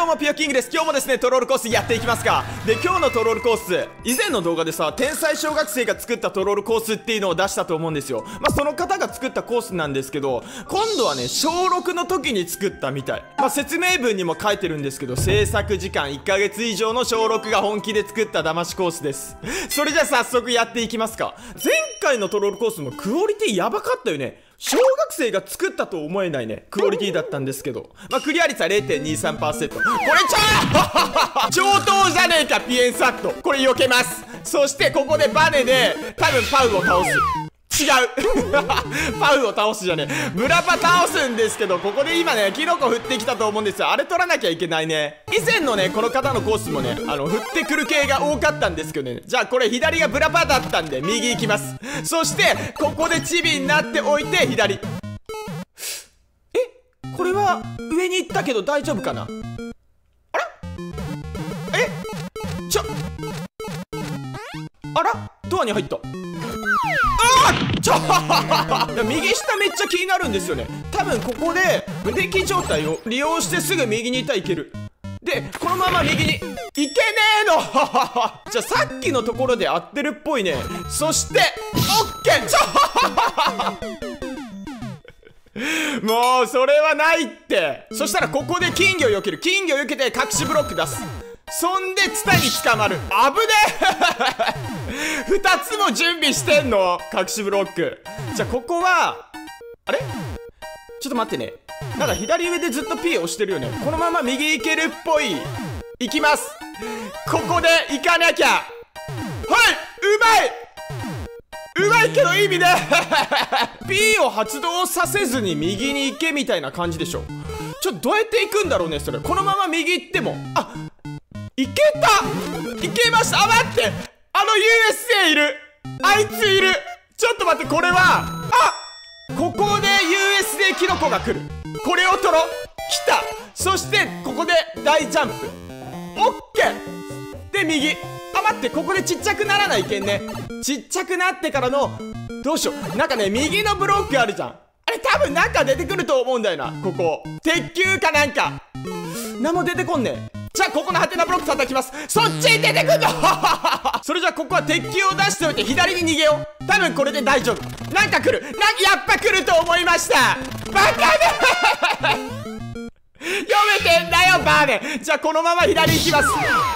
もピヨキングです。今日もですねトロールコースやっていきますか。で、今日のトロールコース、以前の動画でさ、天才小学生が作ったトロールコースっていうのを出したと思うんですよ。その方が作ったコースなんですけど、今度はね小6の時に作ったみたい。説明文にも書いてるんですけど、制作時間1ヶ月以上の小6が本気で作った騙しコースです。それじゃあ早速やっていきますか。前回のトロールコースもクオリティやばかったよね。小学生が作ったと思えないねクオリティだったんですけど、クリア率は 0.23%。 これ上等じゃねえか。ピエンサットこれ避けます。そしてここでバネで多分パウを倒す。違うパウを倒すじゃねえ、ブラパ倒すんですけど、ここで今ねキノコ振ってきたと思うんですよ。あれ取らなきゃいけないね。以前のねこの方のコースもね振ってくる系が多かったんですけどね。じゃあこれ左がブラパだったんで右行きます。そしてここでチビになっておいて左。これは上に行ったけど大丈夫かな。あらあらドアに入った。右下めっちゃ気になるんですよね。多分ここで無敵状態を利用してすぐ右にいたらいける。でこのまま右にいけねえのじゃあさっきのところで合ってるっぽいね。そしてオッケーもうそれはないって。そしたらここで金魚を避ける。金魚を避けて隠しブロック出す。そんでツタに捕まる。危ねえ2つも準備してんの隠しブロック。じゃあここはあれちょっと待ってね、なんか左上でずっと P 押してるよね。このまま右行けるっぽい。行きます。ここで行かなきゃ。はいうまいけど意味ねP を発動させずに右に行けみたいな感じでしょ。ちょっとどうやって行くんだろうねそれ。このまま右行ってもいけた。いけました。待って、USA いる。あいついる。ちょっと待って、これはここで USA キノコが来る。これを取ろう。来た。そしてここで大ジャンプ。オッケーで右。待って、ここでちっちゃくならないけんね。ちっちゃくなってからのどうしよう。なんかね右のブロックあるじゃん。あれ多分なんか出てくると思うんだよな。ここ鉄球かなんか。何も出てこんね。じゃあここのハテナブロック叩きます。そっちに出てくんのそれじゃあここは鉄球を出しておいて左に逃げよう。多分これで大丈夫。なんか来る。やっぱ来ると思いました。バカね読めてんだよバーネ。じゃあこのまま左行きます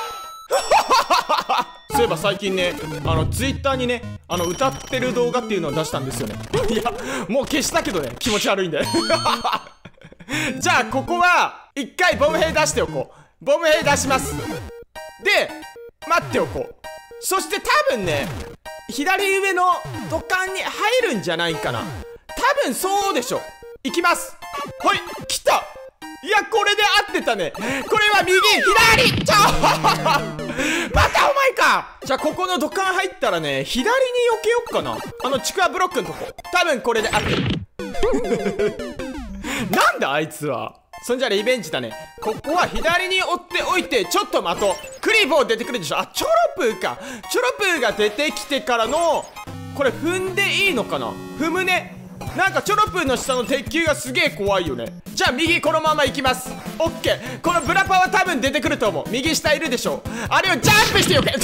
そういえば最近ねツイッターにね歌ってる動画っていうのを出したんですよねいやもう消したけどね気持ち悪いんでじゃあここは一回ボム兵出しておこう。ボム兵出します。で待っておこう。そして多分ね左上の土管に入るんじゃないかな。多分そうでしょ。いきます。はい来た。いやこれで合ってたね。これは右左またお前か。じゃあここの土管入ったらね左に避けよっかな。ちくわブロックのとこ。多分これで合ってるなんだあいつは。そんじゃリベンジだね。ここは左に追っておいてちょっと待とう。クリボー出てくるでしょ。チョロプーか。チョロプーが出てきてからのこれ踏んでいいのかな。踏むね。なんかチョロプーの下の鉄球がすげえ怖いよね。じゃあ右このまま行きます。オッケー。このブラパは多分出てくると思う。右下いるでしょ。あれをジャンプしてよけ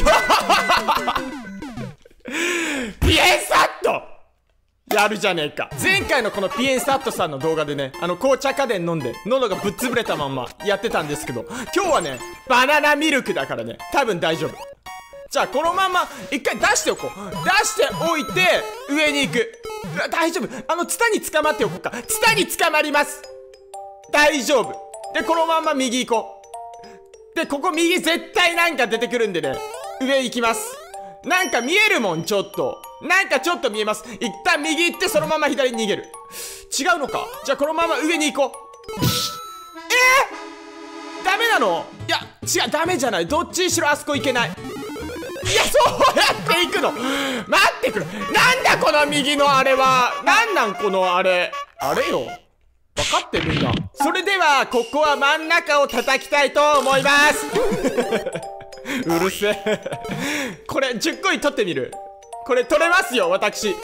ピエンサットやるじゃねえか。前回のこのピエンサットさんの動画でね紅茶家電飲んで喉がぶっ潰れたまんまやってたんですけど、今日はねバナナミルクだからね多分大丈夫。じゃあこのまま一回出しておこう。出しておいて上に行く。大丈夫。ツタに捕まっておこうか。ツタに捕まります。大丈夫。でこのまま右行こう。でここ右絶対なんか出てくるんでね上行きます。なんか見えるもん。ちょっとなんかちょっと見えます。一旦右行ってそのまま左に逃げる。違うのか。じゃあこのまま上に行こう。ダメなの。いや違うダメじゃない。どっちにしろあそこ行けない。いやそうやって行くの。待ってくれ。なんだこの右のあれは。なんこのあれ。あれよ分かってみんな。それではここは真ん中を叩きたいと思いますうるせえこれ10個に取ってみる。これ取れますよ私。はい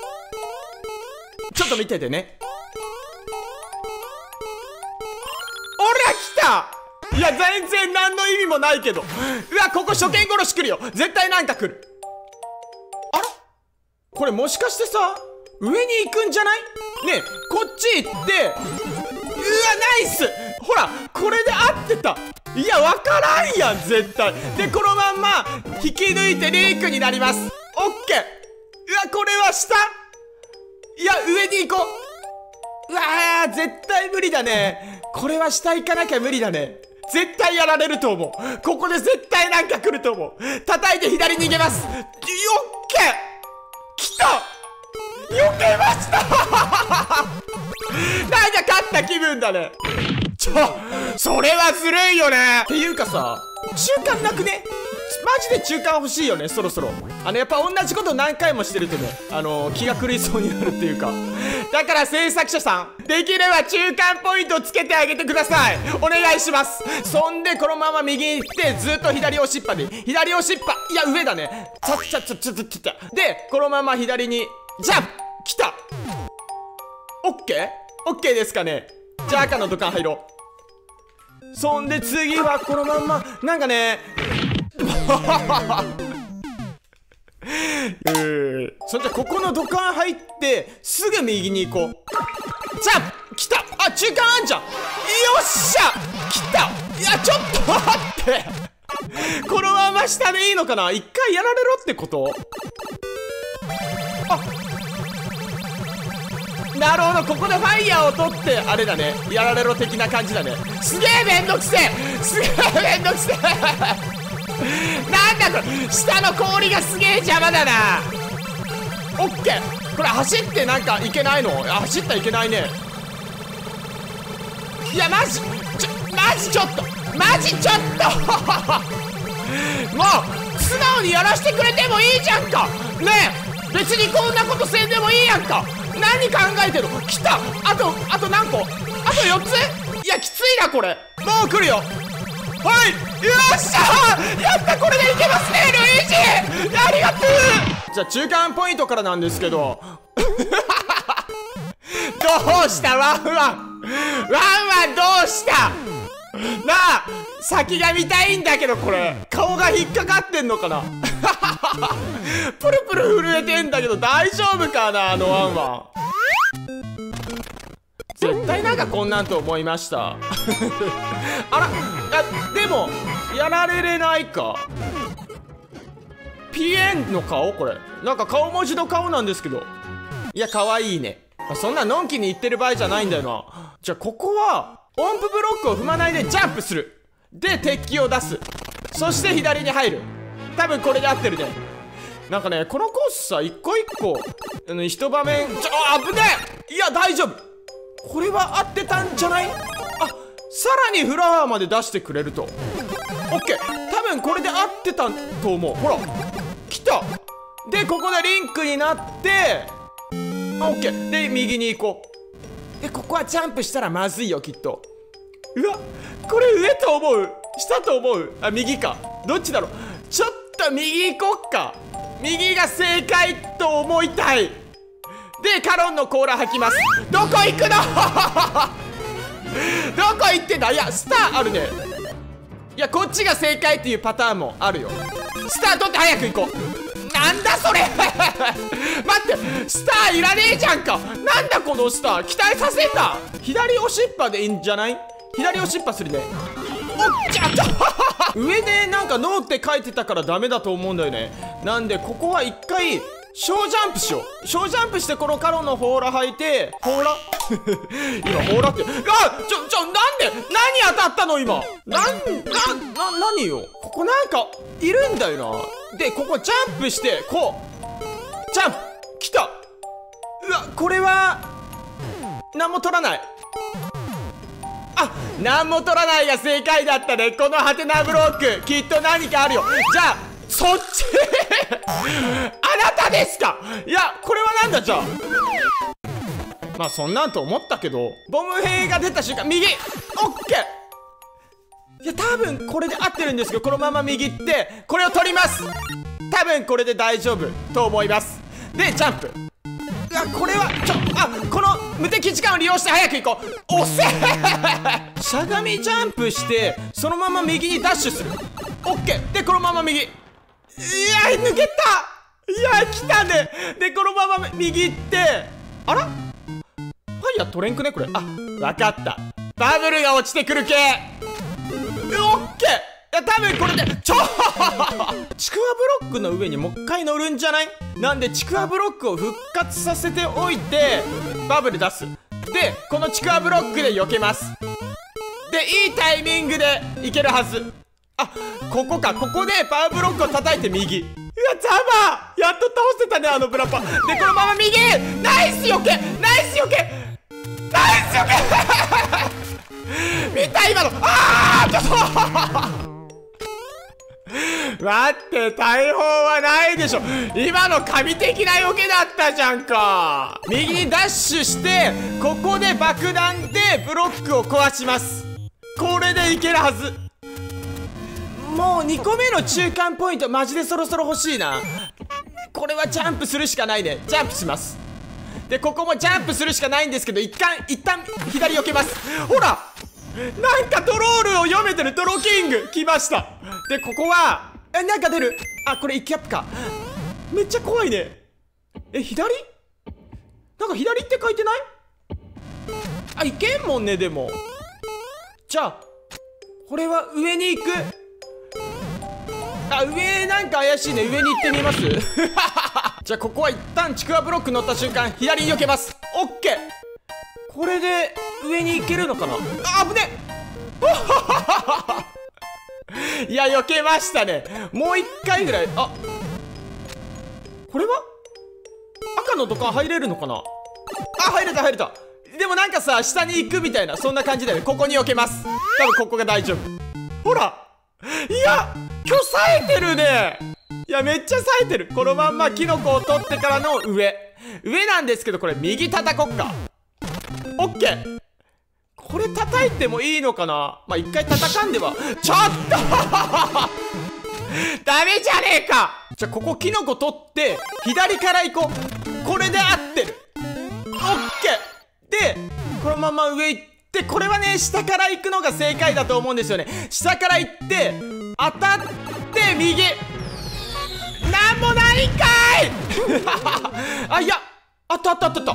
ちょっと見ててね。おら来た。 いや全然何の意味もないけど。うわ、ここ初見殺し来るよ。絶対なんか来る。あら、これもしかしてさ、上に行くんじゃない？ねえ、こっち行って、うわ、ナイス。ほら、これで合ってた。いや、わからんやん、絶対。で、このまんま引き抜いてリンクになります。オッケー。うわ、これは下。いや、上に行こう。うわー、絶対無理だね。これは下行かなきゃ無理だね。絶対やられると思う。ここで絶対なんか来ると思う。叩いて左に逃げます。オッケー。来た。避けましたなんか勝った気分だね。それはずるいよね。っていうかさ、中間なくね？マジで中間欲しいよね、そろそろ。やっぱ同じこと何回もしてるとね、気が狂いそうになるっていうか。だから制作者さん、できれば中間ポイントつけてあげてください。お願いします。そんでこのまま右に行ってずっと左押しっぱで、左押しっぱ、いや上だね。でこのまま左にジャンプ。来た。オッケー？オッケーですかね。じゃあ赤の土管入ろう。そんで次はこのまんまなんかねそんじゃここの土管入ってすぐ右に行こう。ジャンプ。来た。あ、中間あんじゃん。よっしゃ来た。いやちょっと待ってこのまま下でいいのかな。一回やられろってこと？あ、なるほど。ここでファイヤーを取ってあれだね、やられろ的な感じだね。すげえめんどくせえ。すげえめんどくせえなんだこれ、下の氷がすげえ邪魔だな。オッケー。これ走ってなんかいけないの？走ったらいけないね。いやマジちょっとマジちょっともう素直にやらしてくれてもいいじゃんかねえ。別にこんなことせんでもいいやんか。何考えてる。来た。あと何個？あと4つ。いやきついなこれ。もう来るよ。はい、よっしゃー、やった。これでいけますねルイージ。ありがとう。じゃあ中間ポイントからなんですけどどうしたワンワンどうしたなあ。先が見たいんだけど、これ顔が引っかかってんのかなプルプル震えてんだけど大丈夫かな、ワンワン。絶対なんかこんなんと思いましたあら、でもやられないか。ピエンの顔、これなんか顔文字の顔なんですけど。いや可愛いね。そんなのんきに言ってる場合じゃないんだよな。じゃあここは音符ブロックを踏まないでジャンプする。で鉄器を出す。そして左に入る。多分これで合ってるね。なんかね、このコースさ、一個一個一場面危ねえ。いや大丈夫。これは合ってたんじゃない？あ、さらにフラワーまで出してくれると。オッケー。多分これで合ってたと思う。ほら来た。でここでリンクになってオッケー。で右に行こう。でここはジャンプしたらまずいよきっと。うわ、これ上と思う？下と思う？あ、右か。どっちだろう。ちょっと右行こっか。右が正解と思いたい。でカロンの甲羅吐きます。どこ行くのどこ行ってんだ。いやスターあるね。いやこっちが正解っていうパターンもあるよ。スター取って早く行こう。なんだそれ待って、スターいらねえじゃんか。なんだこのスター、期待させんな。左押しっぱでいいんじゃない？左押しっぱするね。おっちゃった上でなんかノーって書いてたからダメだと思うんだよね。なんでここは一回小ジャンプしよう。小ジャンプしてこのカロンの甲羅履いて、甲羅今甲羅って、なんで何当たったの今。何よ。ここなんかいるんだよな。でここジャンプしてこうジャンプ来た。うわ、これは何も取らない。あ、何も取らないが正解だったね。このハテナブロックきっと何かあるよ。じゃあそっちあなたですか。いやこれはなんだ。じゃあまあそんなんと思ったけど、ボム兵が出た瞬間右。オッケー。いや多分これで合ってるんですけど、このまま右行ってこれを取ります。多分これで大丈夫と思います。でジャンプ。いやこれはこの無敵時間を利用して早く行こう。押せしゃがみジャンプしてそのまま右にダッシュする。オッケーでこのまま右。いや抜けた。いや来たね。でこのまま右行って、あらファイヤー取れんくねこれ。あ、わかった。バブルが落ちてくる系。オッケー。いや多分これでちくわブロックの上にもう一回乗るんじゃない？なんでちくわブロックを復活させておいてバブル出す。でこのちくわブロックで避けます。でいいタイミングでいけるはず。あ、ここか。ここでパワーブロックを叩いて右。うわザマやっと倒せたねあのブラパ。でこのまま右。ナイス避け、ナイス避け、ナイス避け見た今の。あーちょっと待って、大砲はないでしょ。今の神的な避けだったじゃんか。右にダッシュしてここで爆弾でブロックを壊します。これでいけるはず。もう2個目の中間ポイントマジでそろそろ欲しいな。これはジャンプするしかないね。ジャンプします。でここもジャンプするしかないんですけど一旦左避けます。ほらなんかドロールを読めてる。ドローキング来ました。でここはなんか出る。あ、これ1キャップか。めっちゃ怖いね。左なんか左って書いてない？あ、いけんもんね。でもじゃあこれは上に行く。あ、上なんか怪しいね。上に行ってみますじゃあここは一旦ちくわブロック乗った瞬間左に避けます。オッケー。これで上に行けるのかな。あ、危ねいや避けましたね。もう一回ぐらい。あ、これは赤の土管入れるのかな。あ、入れた入れた。でもなんかさ下に行くみたいなそんな感じだよね。ここに避けます。多分ここが大丈夫。ほら、いや今日冴えてるね。いやめっちゃ冴えてる。このまんまキノコを取ってからの上なんですけど、これ右叩こっか。オッケー。これ叩いてもいいのかな。まあ一回叩かんでは。ちょっとダメじゃねえか。じゃあここキノコ取って左から行こう。これで合ってる。オッケー。でこのまま上行って、これはね下から行くのが正解だと思うんですよね。下から行って当たって右。なんもないんかいあ、いやあったあったあったあった。う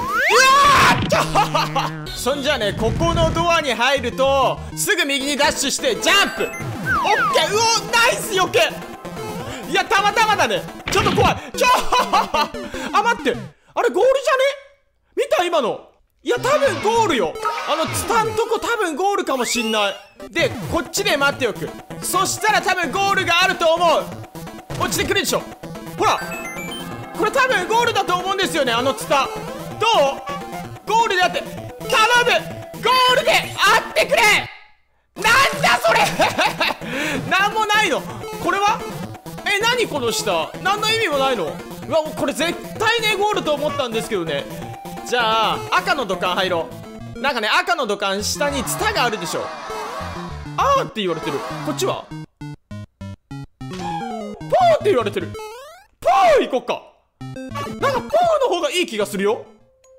わーそんじゃね、ここのドアに入るとすぐ右にダッシュしてジャンプ。オッケー。うおナイス避け。いやたまたまだね。ちょっと怖い。あ、待って、あれゴールじゃね？見た今の。いや多分ゴールよ。ツタんとこ多分ゴールかもしんない。でこっちで待っておく。そしたら多分ゴールがあると思う。落ちてくるでしょ。ほらこれ多分ゴールだと思うんですよね。ツタどう？ゴールであって、頼むゴールであってくれ。なんだそれなんもないの。これは何この下、何の意味もないの。うわこれ絶対ねゴールと思ったんですけどね。じゃあ赤の土管入ろう。なんかね赤の土管下にツタがあるでしょ。あーって言われてる。こっちはポーって言われてる。ポー行こっか。なんかポーの方がいい気がするよ。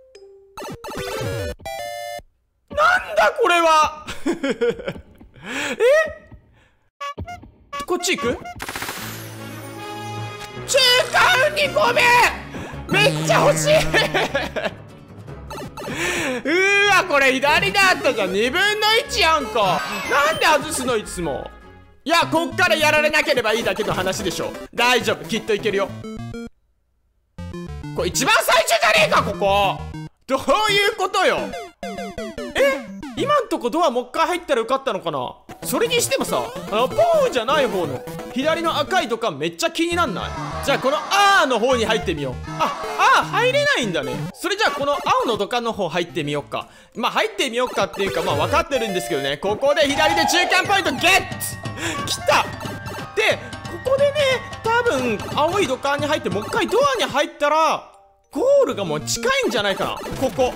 なんだこれはこっち行く？中間2個目めっちゃ欲しいうーわこれ左だったじゃん。2分の1やんか。なんで外すのいつも。いやこっからやられなければいいだけの話でしょ。大丈夫きっといけるよ。これ一番最初じゃねえかここ。どういうことよ。今んとこドアもう一回入ったら受かったのかな。それにしてもさポーじゃない方の左の赤い土管めっちゃ気になんない？じゃあこのあーの方に入ってみよう。入れないんだね。それじゃあこの青の土管の方入ってみようか。まあ入ってみようかっていうかまあ分かってるんですけどね。ここで左で中間ポイントゲットきた。でここでね多分青い土管に入ってもう一回ドアに入ったらゴールがもう近いんじゃないかな。ここ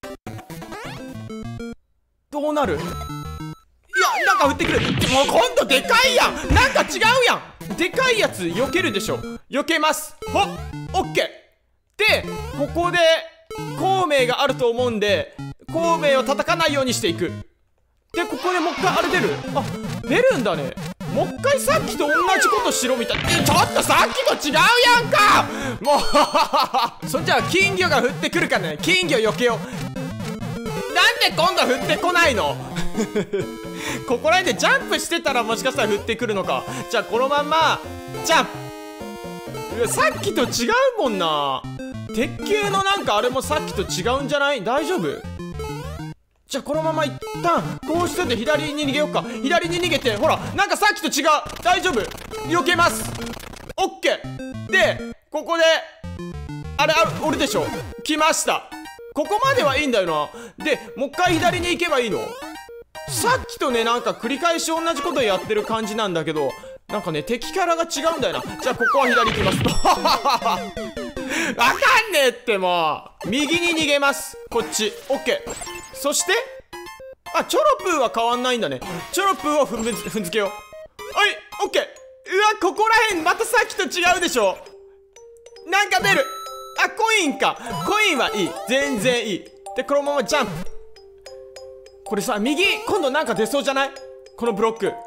どうなる？いやなんか降ってくる。もう今度でかいやん。なんか違うやん。でかいやつ避けるでしょ。避けます。オッケー。でここで孔明があると思うんで、孔明を叩かないようにしていく。で、ここでもう一回あれ出る？あ、出るんだね。もう一回さっきと同じことしろみたいな。ちょっとさっきと違うやんかもうそんじゃあ金魚が降ってくるからね。金魚避けよう。なんで今度は降ってこないのここら辺でジャンプしてたらもしかしたら降ってくるのか。じゃあこのまんまジャンプ。さっきと違うもんな。鉄球のなんかあれもさっきと違うんじゃない？大丈夫？じゃあこのまま一旦こうしてて左に逃げようか。左に逃げて、ほらなんかさっきと違う。大丈夫、避けます。オッケーで、ここであれおるでしょ。来ました。ここまではいいんだよな。でもう一回左に行けばいいの。さっきとね、なんか繰り返し同じことやってる感じなんだけど、なんかね敵キャラが違うんだよな。じゃあここは左行きますわかんねえって。もう右に逃げます。こっち。オッケー。そしてあ、チョロプーは変わんないんだね。チョロプーを踏んづけよう。はい、オッケー。うわ、ここらへんまたさっきと違うでしょ。なんか出る。あ、コインか。コインはいい、全然いい。でこのままジャンプ。これさ、右今度なんか出そうじゃない？このブロック。ほ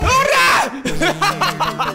ら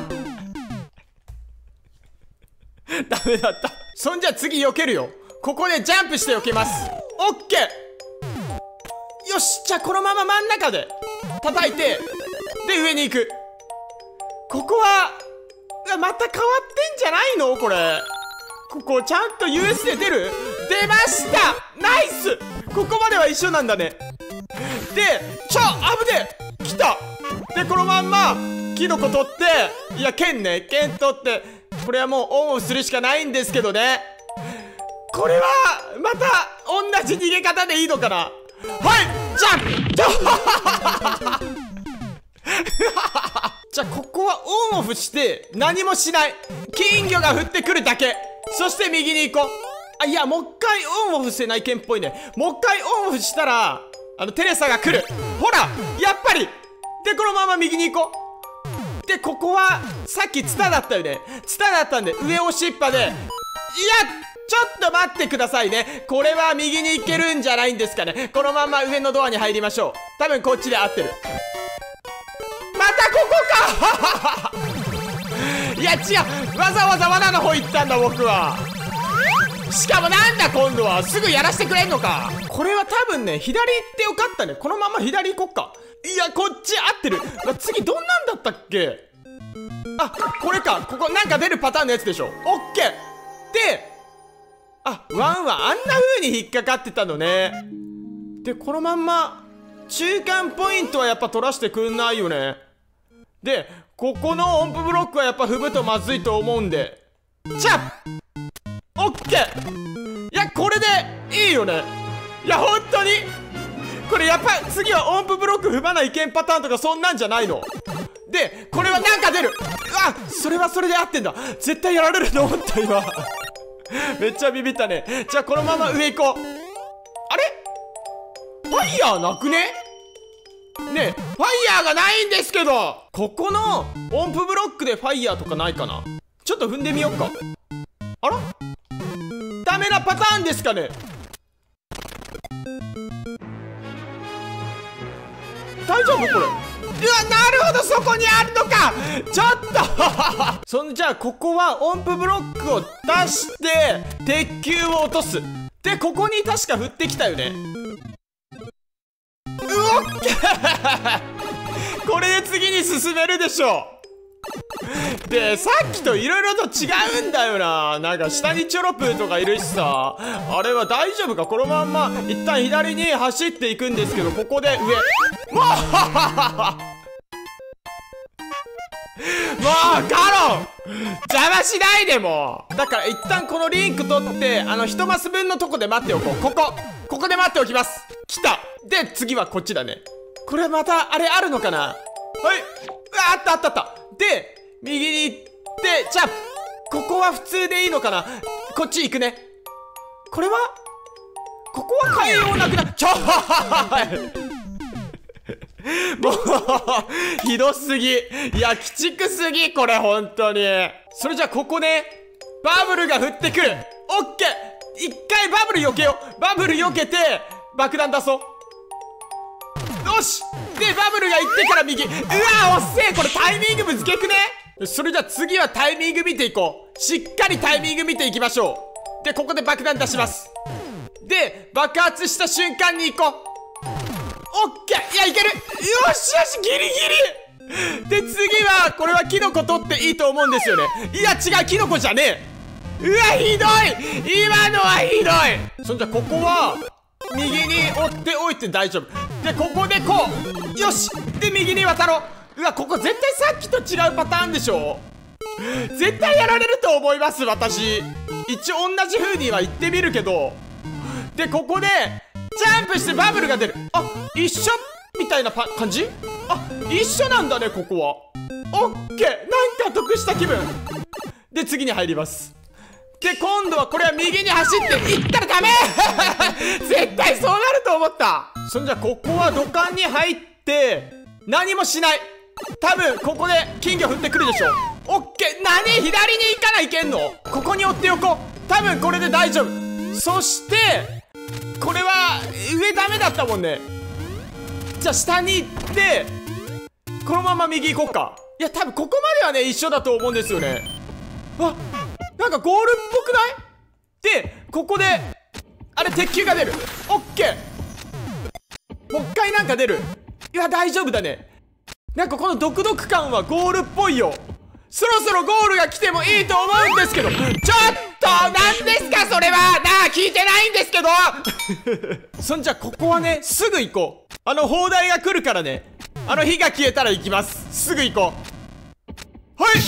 ダメだった。そんじゃ次避けるよ。ここでジャンプして避けます。オッケー。よし、じゃあこのまま真ん中で叩いて、で上に行く。ここはまた変わってんじゃないの？これここちゃんと US で出る？出ました。ナイス。ここまでは一緒なんだね。で、危ねえ。来た。でこのまんまキノコ取って、いや剣ね、剣取って、これはもうオンオフするしかないんですけどね。これはまた同じ逃げ方でいいのかな。はい、ジャンプじゃあここはオンオフして何もしない。金魚が降ってくるだけ。そして右に行こう。あ、いやもう一回オンオフせない剣っぽいね。もう一回オンオフしたらテレサが来る。ほらやっぱり。でこのまま右に行こう。でここはさっきツタだったよね。ツタだったんで上押しっぱで、いやちょっと待ってくださいね。これは右に行けるんじゃないんですかね。このまま上のドアに入りましょう。多分こっちで合ってる。またここかいや違う、わざわざ罠の方行ったんだ僕は。しかもなんだ今度はすぐやらせてくれんのか。これは多分ね、左行ってよかったね。このまま左行こっか。いやこっち合ってる。次どんなんだったっけ。あ、これか。ここなんか出るパターンのやつでしょ。オッケーで、あ、ワンはあんな風に引っかかってたのね。でこのまんま中間ポイントはやっぱ取らせてくんないよね。でここの音符ブロックはやっぱ踏むとまずいと思うんで、チャッオッケー。いやこれでいいよね。いや本当にこれやっぱ次は音符ブロック踏まないけんパターンとかそんなんじゃないの。でこれはなんか出る。あ、それはそれで合ってんだ。絶対やられると思った今めっちゃビビったね。じゃあこのまま上行こう。あれファイヤーなくね？ねえ、ファイヤーがないんですけど。ここの音符ブロックでファイヤーとかないかな。ちょっと踏んでみようか。あら？ダメなパターンですかね。大丈夫これ。うわ、なるほど、そこにあるのか。ちょっとそんじゃあここは音符ブロックを出して鉄球を落とす。でここに確か振ってきたよね。オッケーこれで次に進めるでしょ。でさっきといろいろと違うんだよな。なんか下にチョロプーとかいるしさ、あれは大丈夫か。このまんま一旦左に走っていくんですけど、ここで上もうガロン邪魔しないで。もうだから一旦このリンク取って1マス分のとこで待っておこう。ここで待っておきます。来た。で次はこっちだね。これまたあれあるのかな。はい、あったあったあった。で右に行って、じゃあここは普通でいいのかな。こっち行くね。これはここは変えようなくなっちゃもうひどすぎ。いや鬼畜すぎこれ本当に。それじゃあここね、バブルが降ってくる。オッケー一回バブル避けよう。バブル避けて爆弾出そう。よし。でバブルが行ってから右。うわー、おっせえ。これタイミングぶつけくね。それじゃあ次はタイミング見ていこう。しっかりタイミング見ていきましょう。でここで爆弾出します。で爆発した瞬間に行こう。オッケー。いやいける。よしよし、ギリギリ。で次はこれはキノコ取っていいと思うんですよね。いや違う、キノコじゃねえ。うわひどい。今のはひどい。そんじゃここは右に追っておいて大丈夫。でここでこう。よし。で右に渡ろう。うわここ絶対さっきと違うパターンでしょ。絶対やられると思います私。一応同じ風には言ってみるけど。でここでジャンプしてバブルが出る。あ、一緒みたいな感じ。あ、一緒なんだねここは。オッケー。なんか得した気分で次に入ります。で今度はこれは右に走っていったらダメ絶対そうなると思った。そんじゃここは土管に入って何もしない。多分ここで金魚振ってくるでしょ。オッケー。何、左に行かないけんの。ここに追っておこう。多分これで大丈夫。そしてこれは上ダメだったもんね。じゃあ下に行ってこのまま右行こうか。いや多分ここまではね一緒だと思うんですよね。あ、なんかゴールっぽくない？でここであれ鉄球が出る。オッケー。もう一回なんか出る。いや大丈夫だね。なんかこの独特感はゴールっぽいよ。そろそろゴールが来てもいいと思うんですけど。ちょっと何ですかそれは。なあ聞いてないんですけどそんじゃここはねすぐ行こう。砲台が来るからね。火が消えたら行きます。すぐ行こう。はい。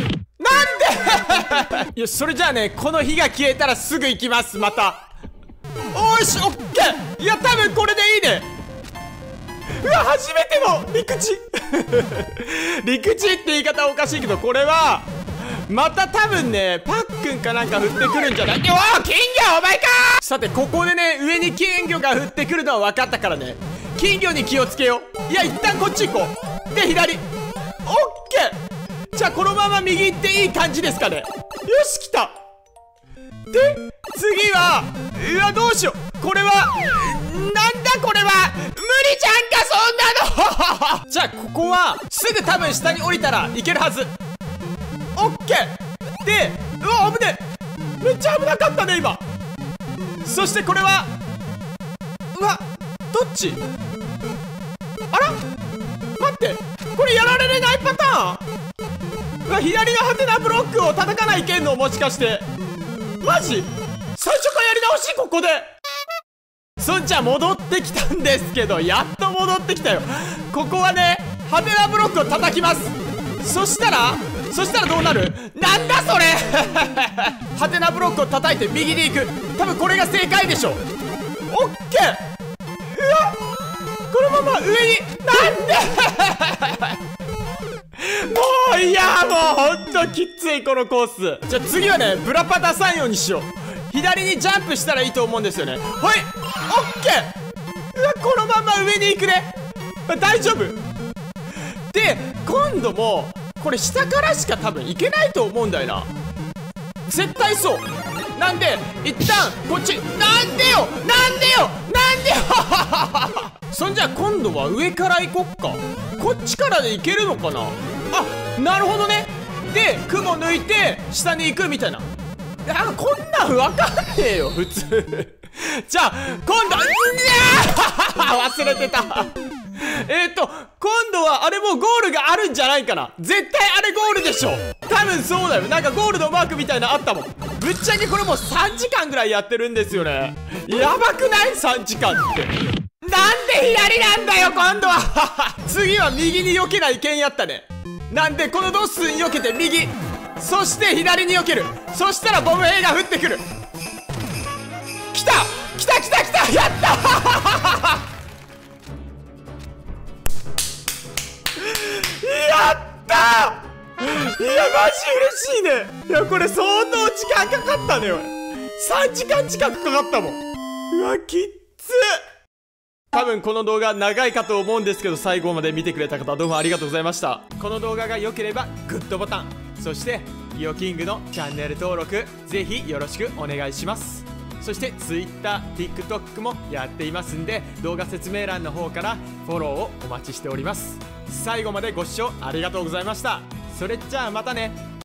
なんでいやそれじゃあね、この火が消えたらすぐ行きます。またおーし、オッケー。いや多分これでいいね。うわ初めての陸地陸地って言い方はおかしいけど、これはまた多分ねパックンかなんか降ってくるんじゃない？おー金魚お前かー。さてここでね上に金魚が降ってくるのは分かったからね、金魚に気をつけよう。いや一旦こっち行こう。で左。オッケー。じゃあこのまま右行っていい感じですかね。よし来た。で次はうわどうしよう。これはなんだこれは。無理じゃんかそんなのじゃあここはすぐ多分下に降りたらいけるはず。オッケー。でうわ危ねえ。めっちゃ危なかったね今。そしてこれはうわどっち。あら待って、これやられないパターン。うわ左のハテナブロックを叩かないけんの。もしかしてマジ最初からやり直し。ここでそんじゃ戻ってきたんですけど、やっと戻ってきたよ。ここはねハテナブロックを叩きます。そしたらどうなる。なんだそれハテナブロックを叩いて右に行く。多分これが正解でしょ。オッケー。うわこのまま上に。なんでもういやもうほんときついこのコース。じゃあ次はねブラパ出さんようにしよう。左にジャンプしたらいいと思うんですよね。はいオッケー。うわこのまま上に行くね。大丈夫。で今度もこれ下からしか多分行けないと思うんだよな。絶対そうなんで一旦こっち。なんでよそんじゃ今度は上から行こっか。こっちからで行けるのかな。あなるほどね。で雲抜いて下に行くみたいな。こんなん分かんねえよ普通じゃあ今度忘れてた今度はあれもうゴールがあるんじゃないかな。絶対あれゴールでしょ。多分そうだよ。なんかゴールのマークみたいなのあったもん。ぶっちゃけこれもう3時間ぐらいやってるんですよね。やばくない ?3 時間って。なんで左なんだよ今度は次は右に避けないけんやったね。なんでこのドッスン避けて右、そして左に避ける。そしたらボム兵が降ってくる。来たやったやったいやマジ嬉しいね。いやこれ相当時間かかったね。俺3時間近くかかったもん。うわきっつ。多分この動画長いかと思うんですけど、最後まで見てくれた方どうもありがとうございました。この動画が良ければグッドボタン、そしてリオキングのチャンネル登録ぜひよろしくお願いします。 そして Twitter、TikTok もやっていますんで、動画説明欄の方からフォローをお待ちしております。最後までご視聴ありがとうございました。それじゃあまたね。